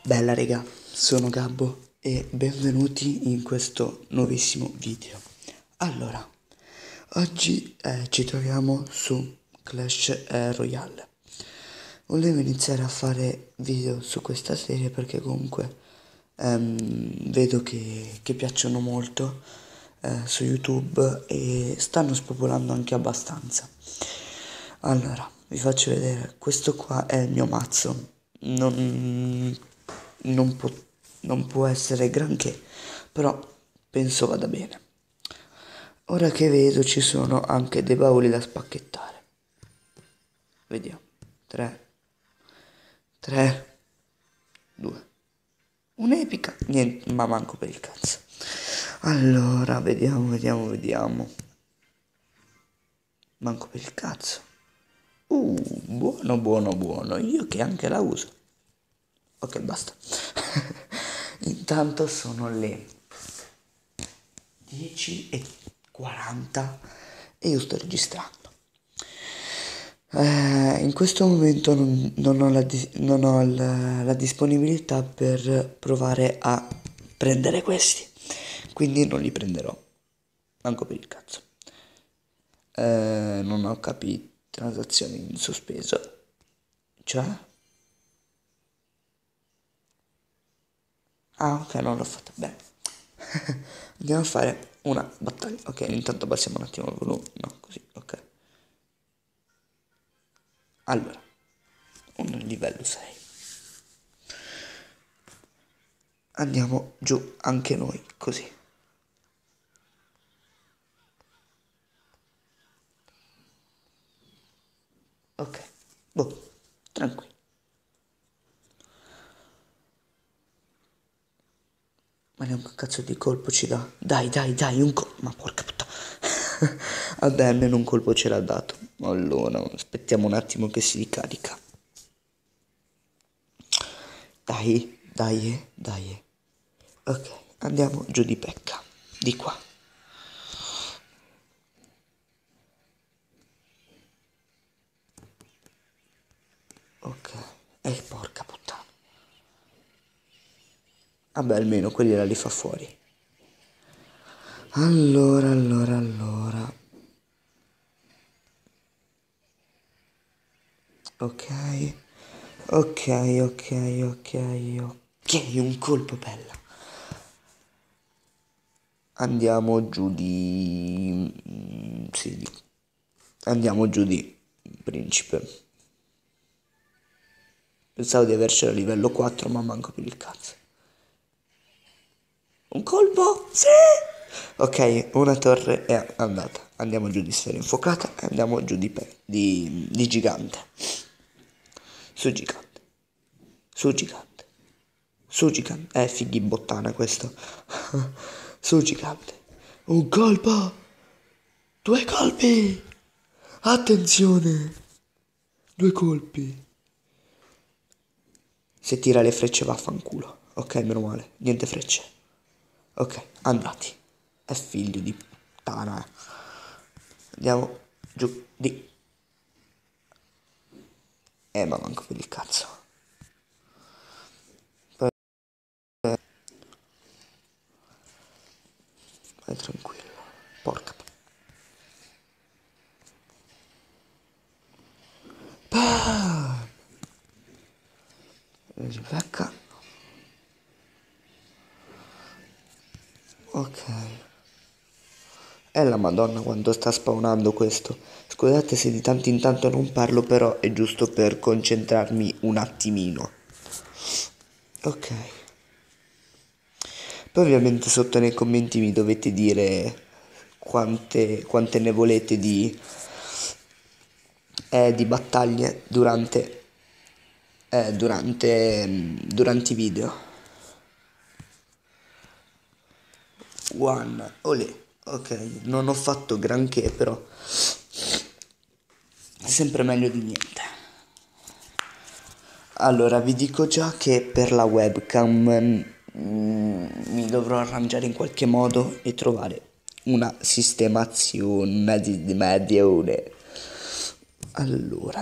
Bella raga, sono Gabbo e benvenuti in questo nuovissimo video. Allora, oggi ci troviamo su Clash Royale. Volevo iniziare a fare video su questa serie perché comunque vedo che piacciono molto su YouTube e stanno spopolando anche abbastanza. Allora, vi faccio vedere, questo qua è il mio mazzo. Non può, non può essere granché, però penso vada bene. Ora che vedo ci sono anche dei bauli da spacchettare. Vediamo. 3, 2, un'epica. Niente, ma manco per il cazzo. Allora, vediamo. Manco per il cazzo. Buono. Io che anche la uso. Ok, basta. Intanto sono le 10:40 e io sto registrando. In questo momento non ho la disponibilità per provare a prendere questi, quindi non li prenderò, manco per il cazzo. Non ho capito, transazioni in sospeso, cioè? Ah, ok, non l'ho fatta bene. Andiamo a fare una battaglia. Ok, intanto abbassiamo un attimo il volume. No, così, ok. Allora, un livello 6. Andiamo giù anche noi, così. Ok, boh, tranquillo. Ma neanche un cazzo di colpo ci dà. Dai, un colpo. Ma porca puttana. Vabbè, almeno un colpo ce l'ha dato. Allora, aspettiamo un attimo che si ricarica. Dai. Ok, andiamo giù di pecca. Di qua. Ok. Porca puttana. Vabbè, almeno quelli la li fa fuori. Allora. Ok, un colpo bella. Andiamo giù di... sì, andiamo giù di principe. Pensavo di avercela a livello 4, ma manco per il cazzo. Un colpo? Sì! Ok, una torre è andata. Andiamo giù di sfera infuocata e andiamo giù di gigante. Su gigante. Su gigante. Su gigante. Fighi bottana questo. Su gigante. Un colpo. 2 colpi. Attenzione. 2 colpi. Se tira le frecce vaffanculo. Ok, meno male. Niente frecce. Ok, andati. È figlio di puttana. Andiamo giù di... ma manco per il cazzo. Poi... vai tranquillo. Porca... Ripecca. Ok. È la Madonna quando sta spawnando questo. Scusate se di tanto in tanto non parlo, però è giusto per concentrarmi un attimino. Ok. Poi ovviamente sotto nei commenti mi dovete dire quante ne volete di battaglie durante i video. One, olè. Ok, non ho fatto granché, però è sempre meglio di niente. Allora, vi dico già che per la webcam mi dovrò arrangiare in qualche modo e trovare una sistemazione. Allora,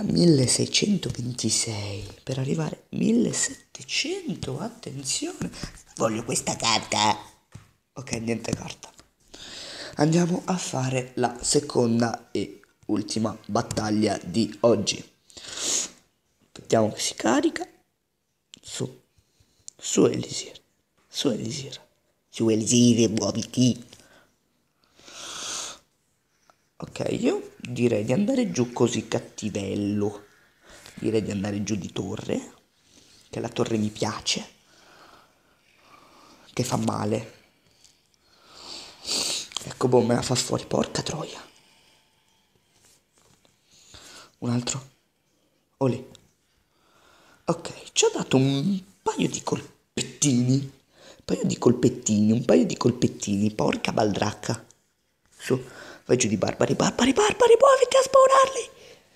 1626 per arrivare 1700, attenzione. Voglio questa carta. Ok, niente carta. Andiamo a fare la seconda e ultima battaglia di oggi. Aspettiamo che si carica. Su Elisir. Su Elisir. Su Elisir, muoviti. Ok, io direi di andare giù così cattivello. Direi di andare giù di torre. Che la torre mi piace. Che fa male. Ecco, boh, me la fa fuori, porca troia. Un altro. Olè. Ok, ci ho dato un paio di colpettini. Un paio di colpettini. Porca baldracca. Su, vai giù di barbari, muoviti a spawnarli.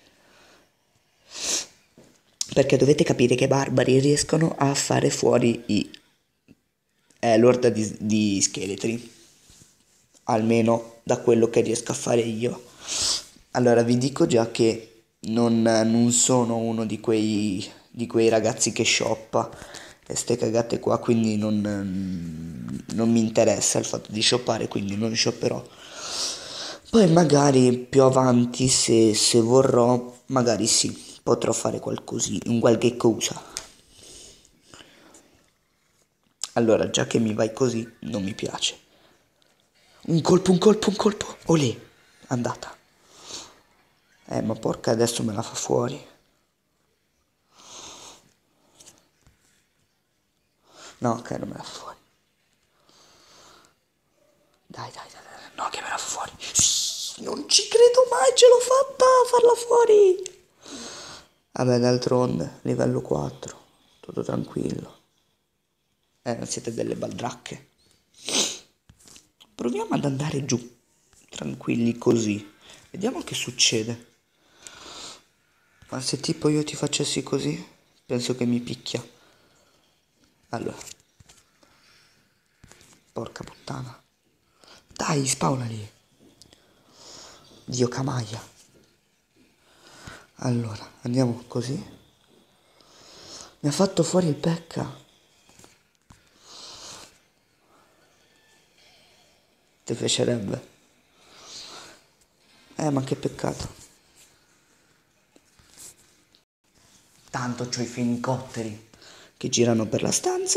Perché dovete capire che i barbari riescono a fare fuori l'orda di scheletri. Almeno da quello che riesco a fare io. Allora vi dico già che non sono uno di quei ragazzi che shoppa e ste cagate qua, quindi non mi interessa il fatto di shoppare, quindi non shopperò. Poi magari più avanti, se vorrò, magari sì, potrò fare qualcosì, un qualche cosa. Allora, già che mi vai così, non mi piace. Un colpo. Olè, andata. Ma porca, adesso me la fa fuori. No, ok, non me la fa fuori. Dai. No, che me la fa fuori. Sì, non ci credo mai, ce l'ho fatta a farla fuori. Vabbè, d'altronde, livello 4. Tutto tranquillo. Non siete delle baldracche. Proviamo ad andare giù. Tranquilli così. Vediamo che succede. Ma se tipo io ti facessi così, penso che mi picchia. Allora. Porca puttana. Dai, spawna lì. Dio camaia. Allora, andiamo così. Mi ha fatto fuori il pecca. Ti piacerebbe? Ma che peccato. Tanto c'ho i fenicotteri che girano per la stanza.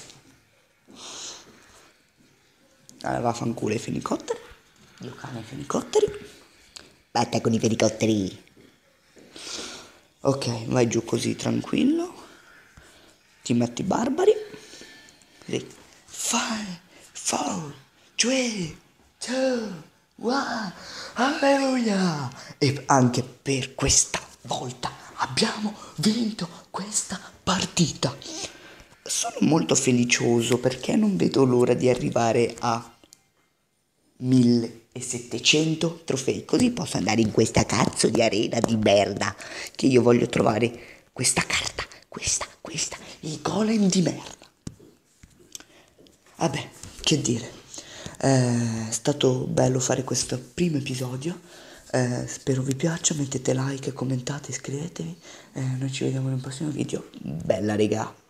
Allora vaffanculo i fenicotteri. Dio cane i fenicotteri. Batta con i fenicotteri. Ok, vai giù così tranquillo. Ti metti barbari. Così. 5, 4, 3, 2, 1. Alleluia! E anche per questa volta abbiamo vinto questa partita. Sono molto felicioso perché non vedo l'ora di arrivare a 1700 trofei, così posso andare in questa cazzo di arena di merda, che io voglio trovare questa carta, questa, il golem di merda. Vabbè, che dire, è stato bello fare questo primo episodio, spero vi piaccia, mettete like, commentate, iscrivetevi, noi ci vediamo in un prossimo video. Bella regà.